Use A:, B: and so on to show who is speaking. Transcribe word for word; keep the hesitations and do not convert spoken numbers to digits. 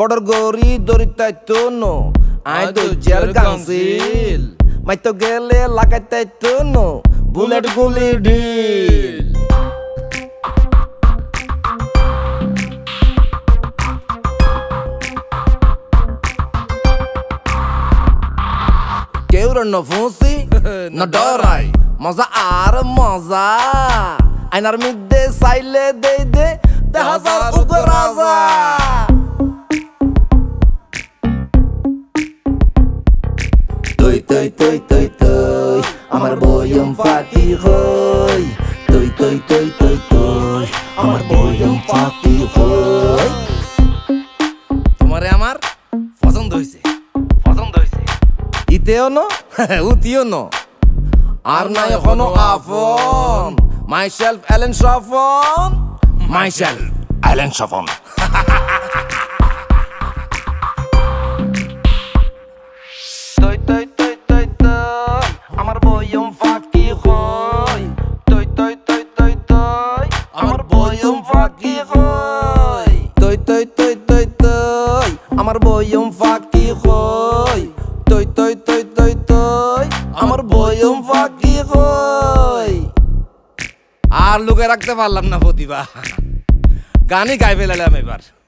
A: বড়র গরি দরিতাইতো no I তো জের কাউন্সিল মাইতো গেলে লাগাইতাইতো নো বুলেট গুলি ঢিল কেউ ন ফুসি ন ডরাই মজা আর মজা আইনার মধ্যে সাইলে দে দে হাজার উপরাজা তুই তুই তুই তুই তুই আমার বয়ম ফাঁকি হই তুই তুই তুই তুই তুই আমার বয়ম ফাঁকি হই তোমারে আমার পছন্দ হইছে পছন্দ হইছে ইতেও ন উতিও ন আর নাই এখনো আফন মাইসেলফ অ্যালেন শফন মাইসেলফ অ্যালেন শফন তুই তুই তুই তুই তুই আমার বয়ম ফাঁকি হই তুই তুই তুই তুই তুই আমার বয়ম ফাঁকি হই তুই তুই তুই তুই তুই আমার বয়ম ফাঁকি হই তুই তুই তুই তুই তুই আমার বয়ম ফাঁকি হই আর লুকে রাখতে পারলাম না প্রতিভা গানই গাই ফেলালাম এবার।